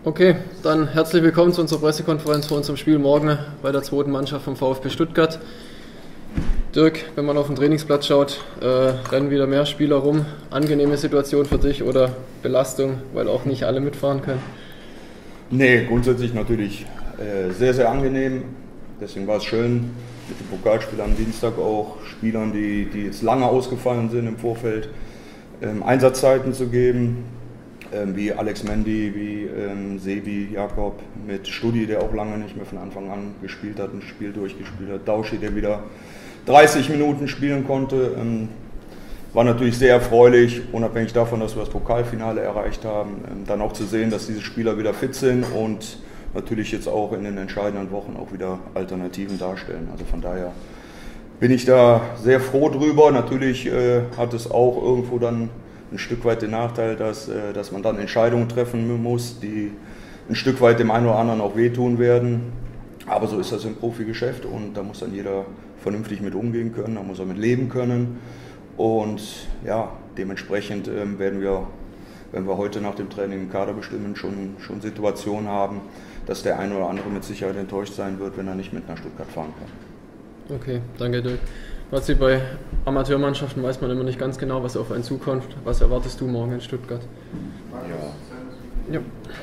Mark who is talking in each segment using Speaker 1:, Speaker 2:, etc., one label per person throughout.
Speaker 1: Okay, dann herzlich willkommen zu unserer Pressekonferenz vor unserem Spiel morgen bei der zweiten Mannschaft vom VfB Stuttgart. Dirk, wenn man auf den Trainingsplatz schaut, rennen wieder mehr Spieler rum. Angenehme Situation für dich oder Belastung, weil auch nicht alle mitfahren können?
Speaker 2: Nee, grundsätzlich natürlich sehr, sehr angenehm. Deswegen war es schön, mit dem Pokalspiel am Dienstag auch Spielern, die jetzt lange ausgefallen sind im Vorfeld, Einsatzzeiten zu geben. Wie Alex Mendy, wie Sebi Jakob, mit Studi, der auch lange nicht mehr von Anfang an gespielt hat, ein Spiel durchgespielt hat, Dauschi, der wieder 30 Minuten spielen konnte. War natürlich sehr erfreulich, unabhängig davon, dass wir das Pokalfinale erreicht haben, dann auch zu sehen, dass diese Spieler wieder fit sind und natürlich jetzt auch in den entscheidenden Wochen auch wieder Alternativen darstellen. Also von daher bin ich da sehr froh drüber. Natürlich hat es auch irgendwo dann ein Stück weit den Nachteil, dass man dann Entscheidungen treffen muss, die ein Stück weit dem einen oder anderen auch wehtun werden. Aber so ist das im Profigeschäft und da muss dann jeder vernünftig mit umgehen können, da muss er mit leben können. Und ja, dementsprechend werden wir, wenn wir heute nach dem Training im Kader bestimmen, schon Situationen haben, dass der eine oder andere mit Sicherheit enttäuscht sein wird, wenn er nicht mit nach Stuttgart fahren kann.
Speaker 1: Okay, danke Dirk. Bei Amateurmannschaften weiß man immer nicht ganz genau, was auf einen zukommt. Was erwartest du morgen in Stuttgart?
Speaker 2: Ja.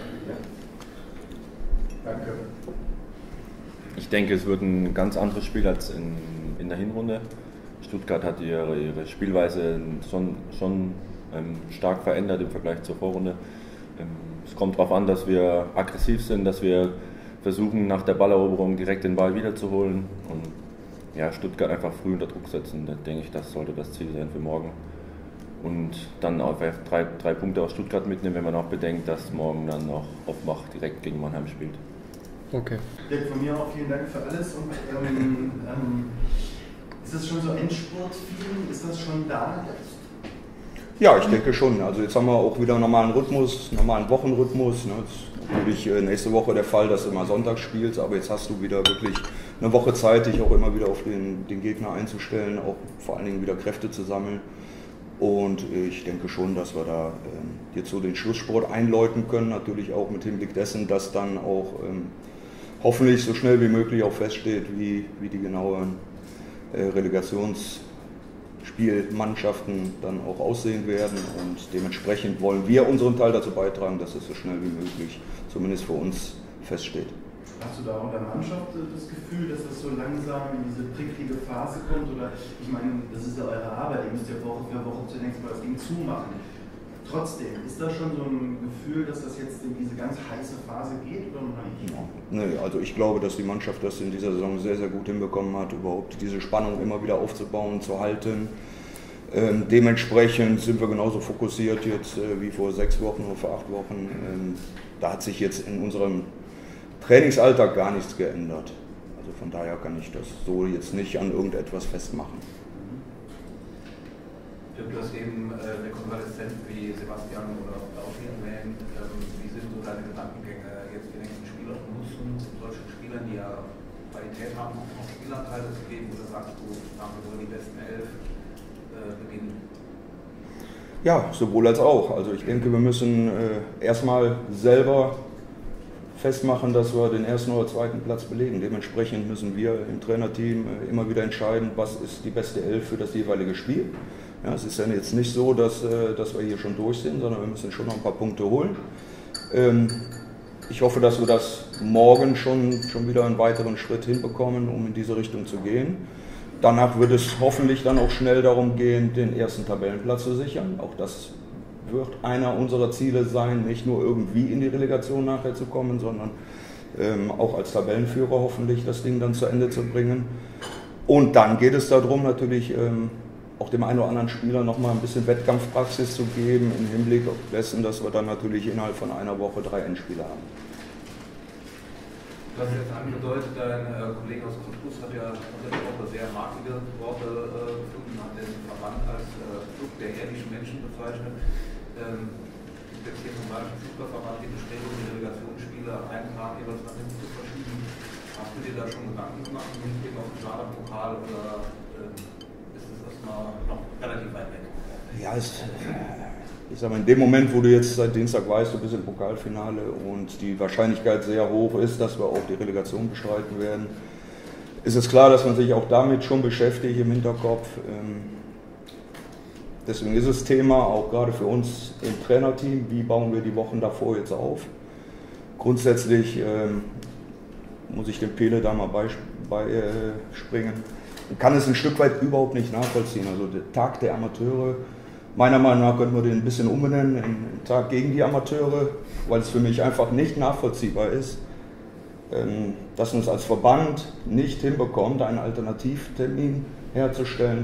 Speaker 3: Danke.
Speaker 4: Ich denke, es wird ein ganz anderes Spiel als in der Hinrunde. Stuttgart hat ihre Spielweise schon stark verändert im Vergleich zur Vorrunde. Es kommt darauf an, dass wir aggressiv sind, dass wir versuchen, nach der Balleroberung direkt den Ball wiederzuholen und ja, Stuttgart einfach früh unter Druck setzen. Da denke ich, das sollte das Ziel sein für morgen. Und dann auch drei Punkte aus Stuttgart mitnehmen, wenn man auch bedenkt, dass morgen dann noch Offenbach direkt gegen Mannheim spielt.
Speaker 1: Okay.
Speaker 3: Dirk, von mir auch vielen Dank für alles. Und, ist das schon so Endspurt-Feeling? Ist das schon da jetzt?
Speaker 2: Ja, ich denke schon. Also jetzt haben wir auch wieder einen normalen Rhythmus, normalen Wochenrhythmus. Ne? Das ist natürlich nächste Woche der Fall, dass du immer sonntags spielst, aber jetzt hast du wieder wirklich eine Woche Zeit, dich auch immer wieder auf den Gegner einzustellen, auch vor allen Dingen wieder Kräfte zu sammeln. Und ich denke schon, dass wir da jetzt so den Schlusssport einläuten können, natürlich auch mit Hinblick dessen, dass dann auch hoffentlich so schnell wie möglich auch feststeht, wie die genauen Relegationsspielmannschaften dann auch aussehen werden. Und dementsprechend wollen wir unseren Teil dazu beitragen, dass es so schnell wie möglich, zumindest für uns, feststeht.
Speaker 3: Hast du da auch in der Mannschaft das Gefühl, dass das so langsam in diese prickelige Phase kommt? Oder ich meine, das ist ja eure Arbeit, ihr müsst ja Woche für Woche zunächst mal das Ding zumachen. Trotzdem, ist da schon so ein Gefühl, dass das jetzt in diese ganz heiße Phase geht oder noch nicht?
Speaker 2: Ja, nee, also ich glaube, dass die Mannschaft das in dieser Saison sehr, sehr gut hinbekommen hat, überhaupt diese Spannung immer wieder aufzubauen, zu halten. Dementsprechend sind wir genauso fokussiert jetzt wie vor 6 Wochen oder vor 8 Wochen. Da hat sich jetzt in unserem Trainingsalltag gar nichts geändert. Also von daher kann ich das so jetzt nicht an irgendetwas festmachen.
Speaker 5: Du hast eben Rekonvaleszenten wie Sebastian oder Dauschi erwähnt. Wie sind so deine Gedankengänge jetzt die nächsten Spieler nutzen, solchen Spielern, die ja Qualität haben, auch noch Spielanteile zu geben? Oder sagst du, haben wir wohl die besten 11 beginnen?
Speaker 2: Ja, sowohl als auch. Also ich denke, wir müssen erstmal selber festmachen, dass wir den ersten oder zweiten Platz belegen. Dementsprechend müssen wir im Trainerteam immer wieder entscheiden, was ist die beste Elf für das jeweilige Spiel. Ja, es ist ja jetzt nicht so, dass wir hier schon durch sind, sondern wir müssen schon noch ein paar Punkte holen. Ich hoffe, dass wir das morgen schon wieder einen weiteren Schritt hinbekommen, um in diese Richtung zu gehen. Danach wird es hoffentlich dann auch schnell darum gehen, den ersten Tabellenplatz zu sichern. Auch das wird einer unserer Ziele sein, nicht nur irgendwie in die Relegation nachher zu kommen, sondern auch als Tabellenführer hoffentlich das Ding dann zu Ende zu bringen. Und dann geht es darum, natürlich auch dem einen oder anderen Spieler nochmal ein bisschen Wettkampfpraxis zu geben, im Hinblick auf dessen, dass wir dann natürlich innerhalb von einer Woche 3 Endspiele haben.
Speaker 5: Du hast jetzt angedeutet, dein Kollege aus Cottbus hat ja unter der Woche sehr markige Worte gefunden, hat den Verband als Club der ehrlichen Menschen bezeichnet. Gibt jetzt hier vom Bayerischen Fußballverband die Bestrebung, die Relegationsspiele einen Tag jeweils nach hinten zu verschieben. Hast du dir da schon Gedanken gemacht, mit Blick auf den Pokal oder ist es erstmal noch relativ weit weg?
Speaker 2: Ja, ich sag mal, in dem Moment, wo du jetzt seit Dienstag weißt, du bist im Pokalfinale und die Wahrscheinlichkeit sehr hoch ist, dass wir auch die Relegation bestreiten werden, ist es klar, dass man sich auch damit schon beschäftigt im Hinterkopf. Deswegen ist es Thema, auch gerade für uns im Trainerteam, wie bauen wir die Wochen davor jetzt auf. Grundsätzlich muss ich dem Pele da mal beispringen. Man kann es ein Stück weit überhaupt nicht nachvollziehen. Also der Tag der Amateure, meiner Meinung nach könnten wir den ein bisschen umbenennen in Tag gegen die Amateure, weil es für mich einfach nicht nachvollziehbar ist, dass man es als Verband nicht hinbekommt, einen Alternativtermin herzustellen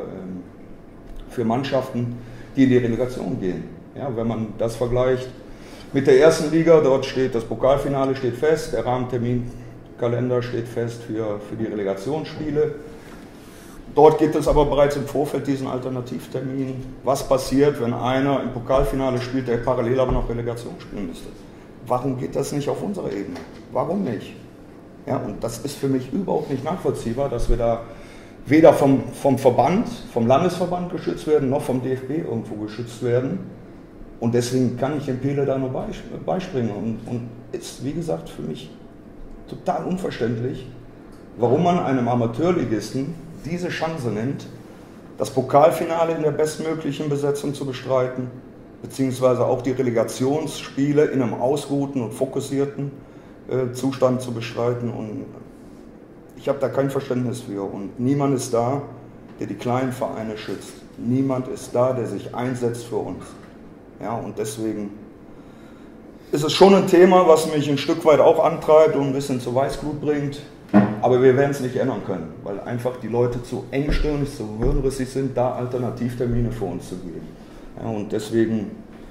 Speaker 2: für Mannschaften, die in die Relegation gehen. Ja, wenn man das vergleicht mit der ersten Liga, dort steht das Pokalfinale steht fest, der Rahmenterminkalender steht fest für die Relegationsspiele. Dort gibt es aber bereits im Vorfeld diesen Alternativtermin. Was passiert, wenn einer im Pokalfinale spielt, der parallel aber noch Relegation spielen müsste? Warum geht das nicht auf unserer Ebene? Warum nicht? Ja, und das ist für mich überhaupt nicht nachvollziehbar, dass wir da weder vom Verband, vom Landesverband geschützt werden, noch vom DFB irgendwo geschützt werden. Und deswegen kann ich dem Pele da nur beispringen. Und ist, wie gesagt, für mich total unverständlich, warum man einem Amateurligisten diese Chance nimmt, das Pokalfinale in der bestmöglichen Besetzung zu bestreiten, beziehungsweise auch die Relegationsspiele in einem ausgeruhten und fokussierten Zustand zu bestreiten. Und ich habe da kein Verständnis für. Und niemand ist da, der die kleinen Vereine schützt. Niemand ist da, der sich einsetzt für uns. Ja, und deswegen ist es schon ein Thema, was mich ein Stück weit auch antreibt und ein bisschen zu Weißglut bringt. Aber wir werden es nicht ändern können, weil einfach die Leute zu engstirnig, zu hirnrissig sind, da Alternativtermine für uns zu geben. Ja, und deswegen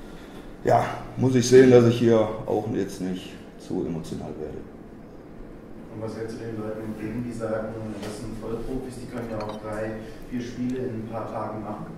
Speaker 2: muss ich sehen, dass ich hier auch jetzt nicht zu emotional werde.
Speaker 3: Und was hältst du den Leuten entgegen, die sagen, das sind Vollprofis, die können ja auch 3-4 Spiele in ein paar Tagen machen?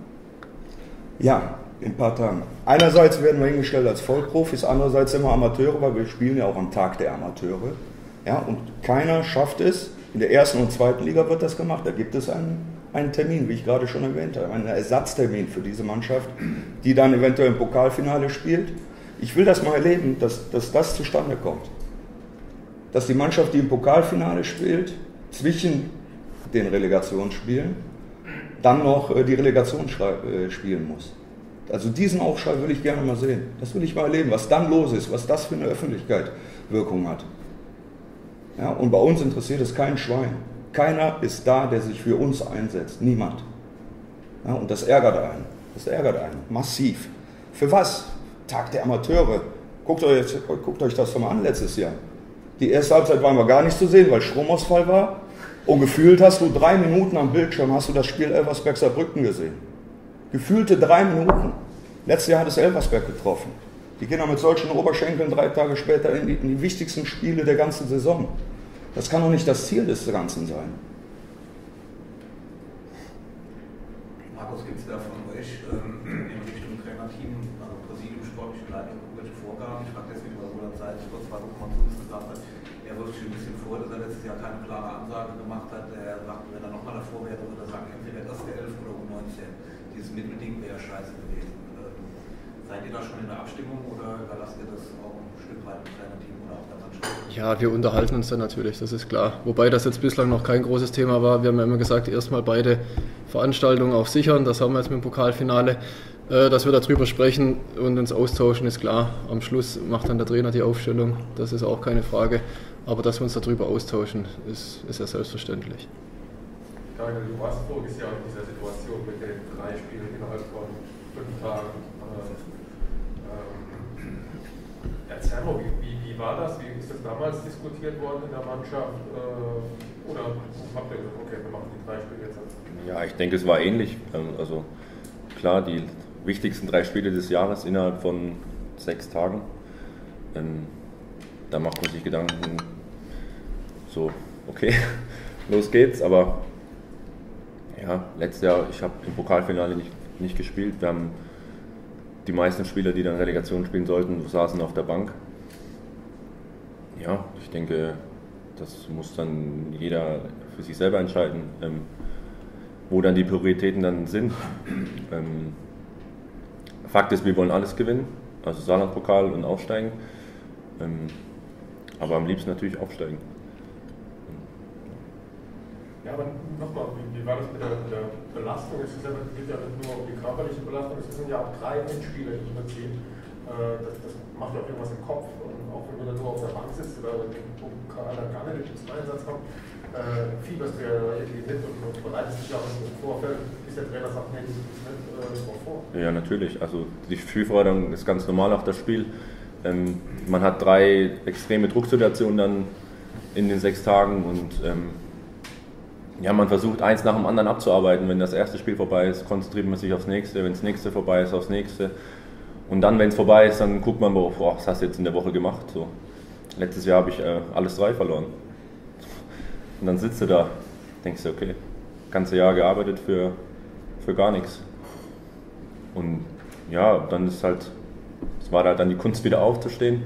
Speaker 2: Ja, in ein paar Tagen. Einerseits werden wir hingestellt als Vollprofis, andererseits sind wir Amateure, weil wir spielen ja auch am Tag der Amateure. Ja, und keiner schafft es, in der ersten und zweiten Liga wird das gemacht, da gibt es einen Termin, wie ich gerade schon erwähnt habe, einen Ersatztermin für diese Mannschaft, die dann eventuell im Pokalfinale spielt. Ich will das mal erleben, dass das zustande kommt. Dass die Mannschaft, die im Pokalfinale spielt, zwischen den Relegationsspielen, dann noch die Relegation spielen muss. Also diesen Aufschrei will ich gerne mal sehen. Das will ich mal erleben, was dann los ist, was das für eine Öffentlichkeitswirkung hat. Ja, und bei uns interessiert es kein Schwein. Keiner ist da, der sich für uns einsetzt. Niemand. Ja, und das ärgert einen. Das ärgert einen. Massiv. Für was? Tag der Amateure. Guckt euch das doch mal an letztes Jahr. Die erste Halbzeit waren wir gar nicht zu sehen, weil Stromausfall war. Und gefühlt hast du 3 Minuten am Bildschirm, hast du das Spiel Elversberg-Saarbrücken gesehen. Gefühlte 3 Minuten. Letztes Jahr hat es Elversberg getroffen. Die gehen dann mit solchen Oberschenkeln 3 Tage später in die wichtigsten Spiele der ganzen Saison. Das kann doch nicht das Ziel des Ganzen sein.
Speaker 5: Markus, gibt es da von euch in Richtung Trainerteam, also Präsidium, sportliche Leitung, irgendwelche Vorgaben? Ich frage deswegen, weil Roland Seitz vor 2 Wochen mal zumindest gesagt hat, er wirft sich ein bisschen vor, dass er letztes Jahr keine klare Ansage gemacht hat. Er sagt, wenn er nochmal davor wäre, würde er sagen, entweder das der 11 oder U19. Dieses Mittelding wäre scheiße gewesen. Seid ihr da schon in der Abstimmung oder überlasst ihr das auch ein Stück weit im Trainerteam oder auch der Mannschaft?
Speaker 1: Ja, wir unterhalten uns dann natürlich, das ist klar. Wobei das jetzt bislang noch kein großes Thema war. Wir haben ja immer gesagt, erstmal beide Veranstaltungen auch sichern. Das haben wir jetzt mit dem Pokalfinale. Dass wir darüber sprechen und uns austauschen, ist klar. Am Schluss macht dann der Trainer die Aufstellung. Das ist auch keine Frage. Aber dass wir uns darüber austauschen, ist ja selbstverständlich.
Speaker 6: Daniel, du warst voriges Jahr in dieser Situation mit den 3 Spielen innerhalb von 5 Tagen. Erzähl mal, wie war das? Wie ist das damals diskutiert worden in der Mannschaft? Oder habt ihr gesagt, okay, wir machen die 3 Spiele jetzt?
Speaker 4: Ja, ich denke, es war ähnlich. Also klar, die wichtigsten 3 Spiele des Jahres innerhalb von 6 Tagen. Da macht man sich Gedanken, so, okay, los geht's. Aber ja, letztes Jahr, ich habe im Pokalfinale nicht gespielt. Wir haben die meisten Spieler, die dann Relegation spielen sollten, saßen auf der Bank. Ja, ich denke, das muss dann jeder für sich selber entscheiden, wo dann die Prioritäten dann sind. Fakt ist, wir wollen alles gewinnen, also Saarland-Pokal und aufsteigen. Aber am liebsten natürlich aufsteigen.
Speaker 6: Ja, aber nochmal, wie war das mit der Belastung? Es geht ja nicht nur um die körperliche Belastung, es sind ja auch 3 Endspiele im Prinzip. Das macht ja auch irgendwas im Kopf. Und auch wenn du dann nur auf der Bank sitzt oder im Pokal gar nicht zum Einsatz kommt, fieberst du ja irgendwie mit und bereitest dich auch im Vorfeld, bis der Trainer sagt, nee, du bist nicht drauf vor. Ja,
Speaker 4: natürlich. Also die Spielvorbereitung ist ganz normal auf das Spiel. Man hat 3 extreme Drucksituationen dann in den 6 Tagen und ja, man versucht eins nach dem anderen abzuarbeiten. Wenn das erste Spiel vorbei ist, konzentriert man sich aufs nächste. Wenn das nächste vorbei ist, aufs nächste. Und dann, wenn es vorbei ist, dann guckt man, boah, was hast du jetzt in der Woche gemacht? So. Letztes Jahr habe ich alles 3 verloren. Und dann sitzt du da, denkst du, okay, ganze Jahr gearbeitet für gar nichts. Und ja, dann ist halt, es war halt dann die Kunst wieder aufzustehen.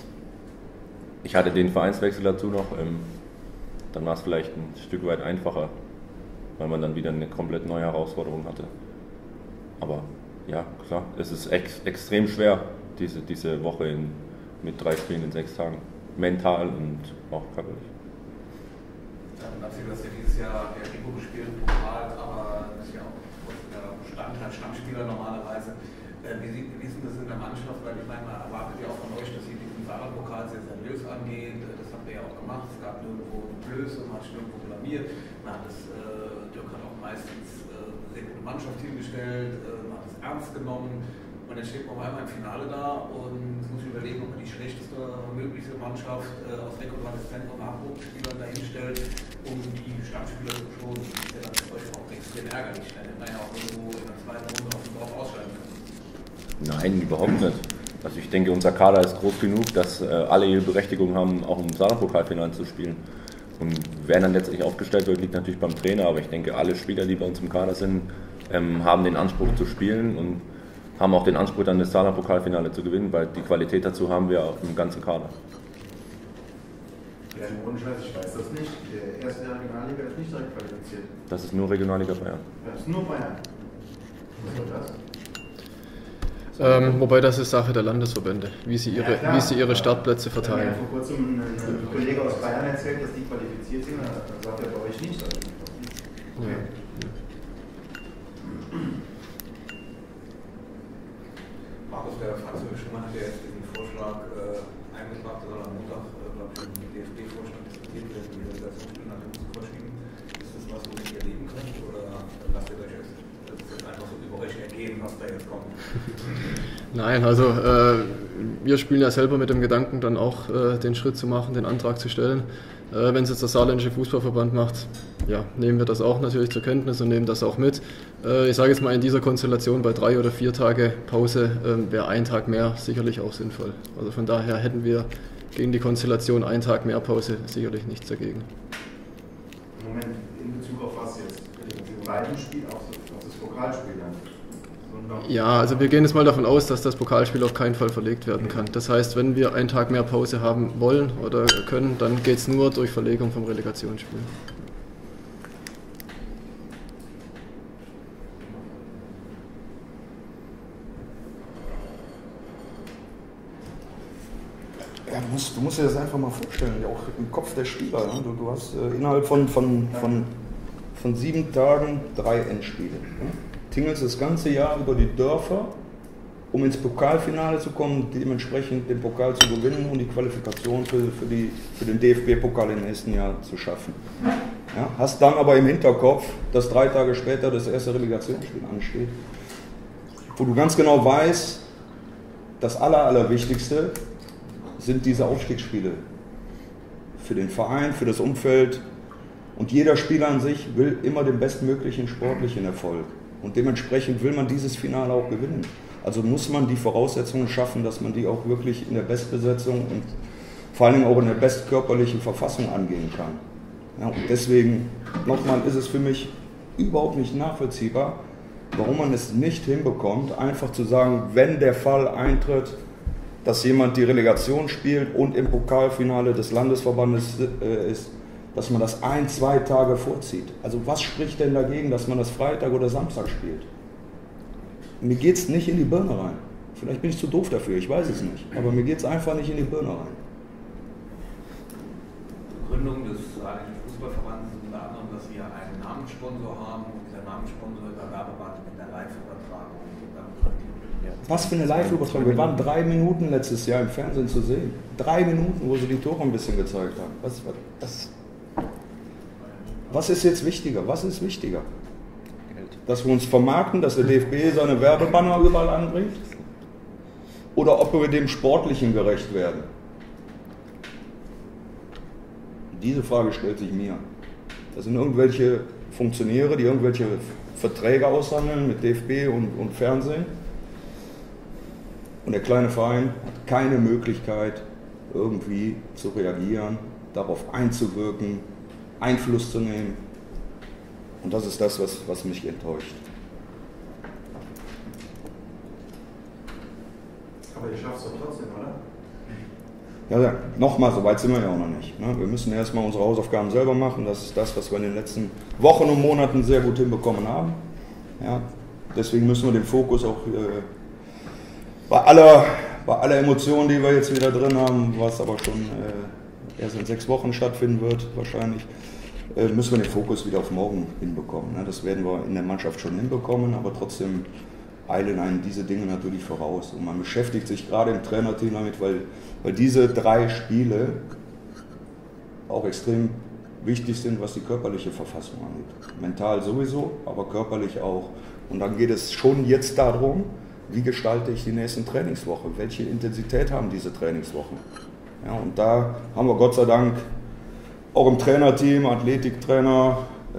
Speaker 4: Ich hatte den Vereinswechsel dazu noch. Dann war es vielleicht ein Stück weit einfacher, weil man dann wieder eine komplett neue Herausforderung hatte. Aber ja, klar, es ist extrem schwer, diese Woche mit 3 Spielen in 6 Tagen. Mental und auch körperlich.
Speaker 5: Natürlich, du hast ja dieses Jahr Rico gespielt im Pokal, aber das ist ja auch Bestandteil, Stammspieler normalerweise. Wie ist denn das in der Mannschaft? Weil ich meine, man erwartet ja auch von euch, dass ihr diesen Saarland-Pokal sehr seriös angeht. Das habt ihr ja auch gemacht. Es gab nirgendwo eine Blöße, man hat sich nirgendwo blamiert. Dirk hat auch meistens eine sehr gute Mannschaft hingestellt, man hat es ernst genommen. Und dann steht man auf einmal im Finale da und muss überlegen, ob man die schlechteste mögliche Mannschaft aus Rekonvaleszenz und Nachwuchsspielern dahinstellt, um die Stammspieler zu schonen. Das ist ja dann für euch auch extrem ärgerlich. Dann hätte man ja auch irgendwo in der 2. Runde auf dem Dorf ausscheiden können. Nein,
Speaker 4: überhaupt nicht. Also ich denke, unser Kader ist groß genug, dass alle ihre Berechtigung haben, auch im Saarland-Pokalfinale zu spielen. Und wer dann letztlich aufgestellt wird, liegt natürlich beim Trainer. Aber ich denke, alle Spieler, die bei uns im Kader sind, haben den Anspruch zu spielen und haben auch den Anspruch, dann das Saarland-Pokalfinale zu gewinnen, weil die Qualität dazu haben wir auch im ganzen Kader.
Speaker 3: Ja, ohne Scheiß, ich weiß das nicht. Der erste der Regionalliga ist nicht direkt qualifiziert.
Speaker 4: Das ist nur Regionalliga Bayern.
Speaker 3: Ja, das ist nur Bayern. Was soll das?
Speaker 1: Wobei das ist Sache der Landesverbände, wie sie ihre Startplätze verteilen.
Speaker 3: Ich habe vor kurzem ein Kollege aus Bayern erzählt, dass die qualifiziert sind, dann sagt er bei euch nicht. Okay.
Speaker 1: Ja.
Speaker 5: Markus, der Franz Schumann hat ja jetzt diesen Vorschlag eingebracht, der soll am Montag, glaube ich, im DFB-Vorstand diskutiert werden, die Relegationsspiele nach hinten zu verschieben. Ist das was, womit ihr leben könnt, oder lasst ihr euch jetzt einfach so über euch ergehen, was da jetzt kommt?
Speaker 1: Nein, also wir spielen ja selber mit dem Gedanken, dann auch den Schritt zu machen, den Antrag zu stellen. Wenn es jetzt der Saarländische Fußballverband macht, ja, nehmen wir das auch natürlich zur Kenntnis und nehmen das auch mit. Ich sage jetzt mal, in dieser Konstellation bei 3 oder 4 Tage Pause wäre ein Tag mehr sicherlich auch sinnvoll. Also von daher hätten wir gegen die Konstellation 1 Tag mehr Pause sicherlich nichts dagegen.
Speaker 3: Moment, in Bezug auf was jetzt? Im beiden Spiel, auf das Pokalspiel dann?
Speaker 1: Ja, also wir gehen jetzt mal davon aus, dass das Pokalspiel auf keinen Fall verlegt werden kann. Das heißt, wenn wir einen Tag mehr Pause haben wollen oder können, dann geht es nur durch Verlegung vom Relegationsspiel.
Speaker 2: Ja, du musst dir das einfach mal vorstellen, auch im Kopf der Spieler. Ne? Du hast innerhalb von 7 Tagen 3 Endspiele. Ne? Tingelst das ganze Jahr über die Dörfer, um ins Pokalfinale zu kommen, dementsprechend den Pokal zu gewinnen und die Qualifikation für den DFB-Pokal im nächsten Jahr zu schaffen. Ja, hast dann aber im Hinterkopf, dass 3 Tage später das erste Relegationsspiel ansteht, wo du ganz genau weißt, das Allerwichtigste sind diese Aufstiegsspiele für den Verein, für das Umfeld, und jeder Spieler an sich will immer den bestmöglichen sportlichen Erfolg. Und dementsprechend will man dieses Finale auch gewinnen. Also muss man die Voraussetzungen schaffen, dass man die auch wirklich in der Bestbesetzung und vor allen Dingen auch in der bestkörperlichen Verfassung angehen kann. Ja, und deswegen, nochmal, ist es für mich überhaupt nicht nachvollziehbar, warum man es nicht hinbekommt, einfach zu sagen, wenn der Fall eintritt, dass jemand die Relegation spielt und im Pokalfinale des Landesverbandes ist, dass man das 1-2 Tage vorzieht. Also was spricht denn dagegen, dass man das Freitag oder Samstag spielt? mir geht es nicht in die Birne rein. Vielleicht bin ich zu doof dafür, ich weiß es nicht. Aber mir geht es einfach nicht in die Birne rein.
Speaker 5: Gründung des Saarländischen Fußballverbandes ist unter anderem, dass wir einen Namenssponsor haben und dieser Namenssponsor über Werbeband mit der Live-Übertragung.
Speaker 2: Was für eine Live-Übertragung? Wir waren 3 Minuten letztes Jahr im Fernsehen zu sehen. 3 Minuten, wo sie die Tore ein bisschen gezeigt haben. Was ist jetzt wichtiger? Was ist wichtiger? Dass wir uns vermarkten, dass der DFB seine Werbebanner überall anbringt? Oder ob wir dem Sportlichen gerecht werden? Diese Frage stellt sich mir. Das sind irgendwelche Funktionäre, die irgendwelche Verträge aushandeln mit DFB und Fernsehen. Und der kleine Verein hat keine Möglichkeit, irgendwie zu reagieren, darauf einzuwirken, Einfluss zu nehmen. Und das ist das, was mich enttäuscht.
Speaker 3: Aber ihr schafft es doch trotzdem, oder?
Speaker 2: Ja, nochmal, so weit sind wir ja auch noch nicht. Ne? Wir müssen erstmal unsere Hausaufgaben selber machen. Das ist das, was wir in den letzten Wochen und Monaten sehr gut hinbekommen haben. Ja? Deswegen müssen wir den Fokus auch bei aller Emotion, die wir jetzt wieder drin haben, was aber schon erst in 6 Wochen stattfinden wird, wahrscheinlich, müssen wir den Fokus wieder auf morgen hinbekommen. Ne? Das werden wir in der Mannschaft schon hinbekommen, aber trotzdem eilen einem diese Dinge natürlich voraus. Und man beschäftigt sich gerade im Trainerteam damit, weil diese 3 Spiele auch extrem wichtig sind, was die körperliche Verfassung angeht. Mental sowieso, aber körperlich auch. Und dann geht es schon jetzt darum, wie gestalte ich die nächsten Trainingswochen? Welche Intensität haben diese Trainingswochen? Ja, und da haben wir Gott sei Dank auch im Trainerteam, Athletiktrainer,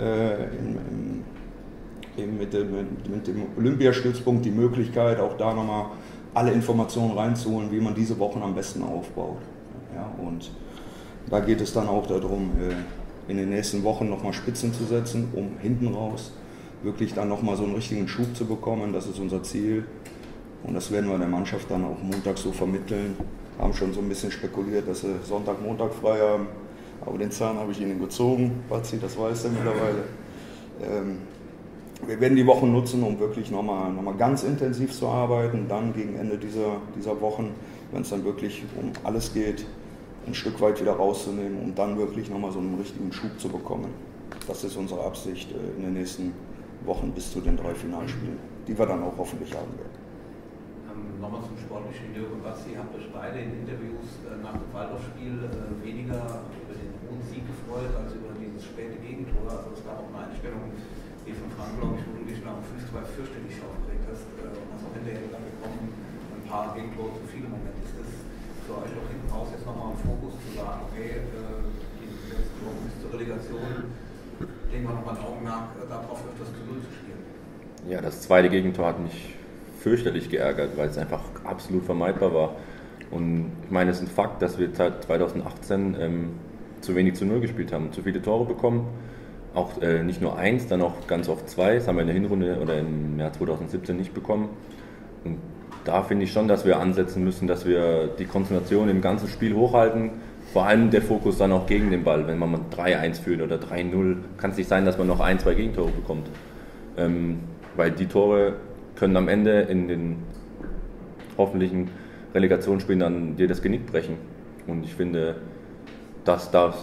Speaker 2: mit dem Olympiastützpunkt die Möglichkeit, auch da nochmal alle Informationen reinzuholen, wie man diese Wochen am besten aufbaut. Ja, und da geht es dann auch darum, in den nächsten Wochen nochmal Spitzen zu setzen, um hinten raus wirklich dann nochmal so einen richtigen Schub zu bekommen. Das ist unser Ziel. Und das werden wir der Mannschaft dann auch Montag so vermitteln. Haben schon so ein bisschen spekuliert, dass sie Sonntag, Montag frei haben. Aber den Zahn habe ich ihnen gezogen. Batzi, das weiß er mittlerweile. Wir werden die Wochen nutzen, um wirklich nochmal ganz intensiv zu arbeiten. Dann gegen Ende dieser Wochen, wenn es dann wirklich um alles geht, ein Stück weit wieder rauszunehmen, um dann wirklich nochmal so einen richtigen Schub zu bekommen. Das ist unsere Absicht in den nächsten Wochen bis zu den 3 Finalspielen, die wir dann auch hoffentlich haben werden.
Speaker 5: Nochmal zum sportlichen Jürgen und Basti, habt euch beide in Interviews nach dem Waldorf-Spiel weniger über den hohen Sieg gefreut, als über dieses späte Gegentor. Also es gab auch eine Einstellung hier von Frank, glaube ich, wo du dich nach dem 5-2 fürchterlich aufgeregt hast und hast auch hinterher dann gekommen, ein paar Gegentore zu viele Momente. Ist das für euch auch hinten raus jetzt nochmal im Fokus zu sagen, okay, die letzten Wochen bis zur Relegation legen wir nochmal ein Augenmerk darauf, öfters zu Null zu spielen?
Speaker 4: Ja, das zweite Gegentor hat mich fürchterlich geärgert, weil es einfach absolut vermeidbar war. Und ich meine, es ist ein Fakt, dass wir seit 2018 zu wenig zu Null gespielt haben, zu viele Tore bekommen. Auch nicht nur 1, dann auch ganz oft 2. Das haben wir in der Hinrunde oder im Jahr 2017 nicht bekommen. Und da finde ich schon, dass wir ansetzen müssen, dass wir die Konzentration im ganzen Spiel hochhalten. Vor allem der Fokus dann auch gegen den Ball. Wenn man 3-1 führt oder 3-0, kann es nicht sein, dass man noch 1, 2 Gegentore bekommt. Weil die Tore können am Ende in den hoffentlichen Relegationsspielen dann dir das Genick brechen. Und ich finde, das darf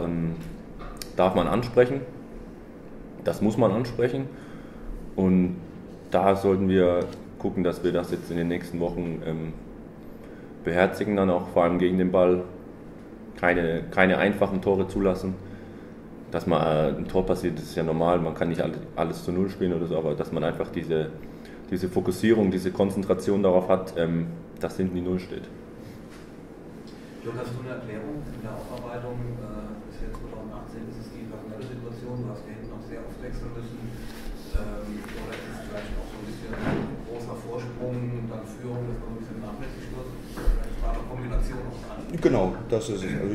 Speaker 4: man ansprechen. Das muss man ansprechen. Und da sollten wir gucken, dass wir das jetzt in den nächsten Wochen beherzigen, dann auch vor allem gegen den Ball. Keine einfachen Tore zulassen. Dass mal ein Tor passiert, das ist ja normal, man kann nicht alles zu Null spielen oder so, aber dass man einfach diese Fokussierung, diese Konzentration darauf hat, dass hinten die Null steht.
Speaker 5: Jörg, hast du eine Erklärung in der Aufarbeitung? Bis jetzt 2018 ist es die personelle Situation, du hast ja hinten noch sehr oft wechseln müssen. Oder ist es vielleicht auch so ein bisschen ein großer Vorsprung und dann Führung, dass man ein bisschen nachlässig wird? Vielleicht war eine Kombination auch dran. Genau,
Speaker 2: das ist es.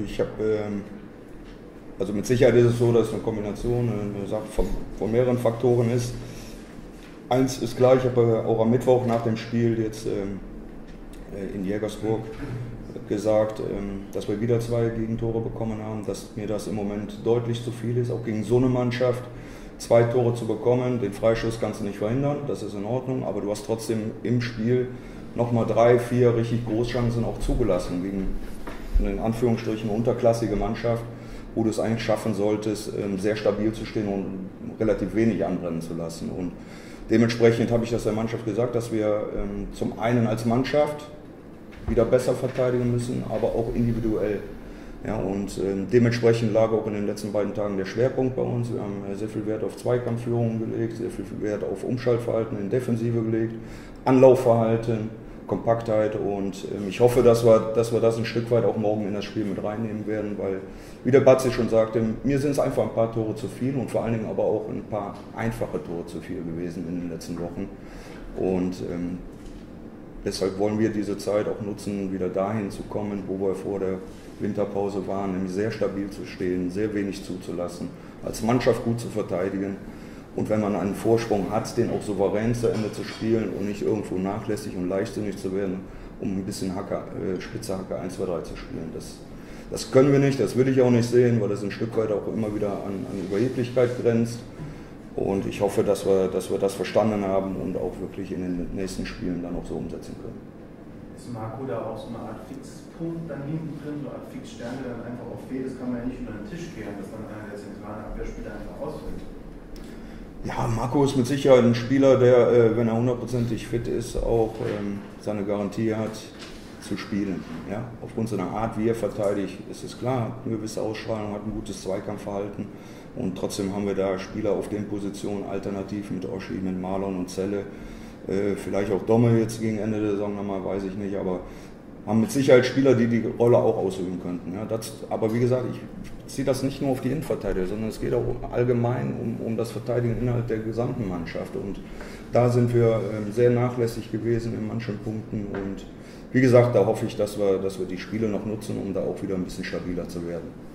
Speaker 2: Also mit Sicherheit ist es so, dass eine Kombination von mehreren Faktoren ist. Eins ist klar, ich habe auch am Mittwoch nach dem Spiel jetzt in Jägersburg gesagt, dass wir wieder 2 Gegentore bekommen haben, dass mir das im Moment deutlich zu viel ist, auch gegen so eine Mannschaft, 2 Tore zu bekommen. Den Freistoß kannst du nicht verhindern, das ist in Ordnung, aber du hast trotzdem im Spiel nochmal 3, 4 richtig Großchancen auch zugelassen gegen eine in Anführungsstrichen unterklassige Mannschaft, wo du es eigentlich schaffen solltest, sehr stabil zu stehen und relativ wenig anbrennen zu lassen. Und dementsprechend habe ich das der Mannschaft gesagt, dass wir zum einen als Mannschaft wieder besser verteidigen müssen, aber auch individuell. Ja, und dementsprechend lag auch in den letzten beiden Tagen der Schwerpunkt bei uns. Wir haben sehr viel Wert auf Zweikampfführung gelegt, sehr viel Wert auf Umschaltverhalten in Defensive gelegt, Anlaufverhalten, Kompaktheit, und ich hoffe, dass wir das ein Stück weit auch morgen in das Spiel mit reinnehmen werden, weil, wie der Batzi schon sagte, mir sind es einfach ein paar Tore zu viel und vor allen Dingen aber auch ein paar einfache Tore zu viel gewesen in den letzten Wochen. Und deshalb wollen wir diese Zeit auch nutzen, wieder dahin zu kommen, wo wir vor der Winterpause waren, nämlich sehr stabil zu stehen, sehr wenig zuzulassen, als Mannschaft gut zu verteidigen und wenn man einen Vorsprung hat, den auch souverän zu Ende zu spielen und nicht irgendwo nachlässig und leichtsinnig zu werden, um ein bisschen spitze Hacke 1, 2, 3 zu spielen. Das können wir nicht, das will ich auch nicht sehen, weil das ein Stück weit auch immer wieder an Überheblichkeit grenzt. Und ich hoffe, dass wir das verstanden haben und auch wirklich in den nächsten Spielen dann auch so umsetzen können.
Speaker 3: Ist Marco da auch so eine Art Fixpunkt dann hinten drin, so eine Art Fixstern, der dann einfach auch fehlt? Das kann man ja nicht unter den Tisch kehren, dass dann einer der zentralen Abwehrspieler einfach ausfällt.
Speaker 2: Ja, Marco ist mit Sicherheit ein Spieler, der, wenn er 100%ig fit ist, auch seine Garantie hat zu spielen. Ja? Aufgrund seiner Art, wie er verteidigt, ist es klar, hat eine gewisse Ausstrahlung, hat ein gutes Zweikampfverhalten. Und trotzdem haben wir da Spieler auf den Positionen, alternativ mit Oschi, mit Marlon und Zelle, vielleicht auch Domme jetzt gegen Ende der Saison nochmal, weiß ich nicht, aber haben mit Sicherheit Spieler, die die Rolle auch ausüben könnten. Ja, aber wie gesagt, ich ziehe das nicht nur auf die Innenverteidiger, sondern es geht auch allgemein um das Verteidigen innerhalb der gesamten Mannschaft. Und da sind wir sehr nachlässig gewesen in manchen Punkten. Und wie gesagt, da hoffe ich, dass wir die Spiele noch nutzen, um da auch wieder ein bisschen stabiler zu werden.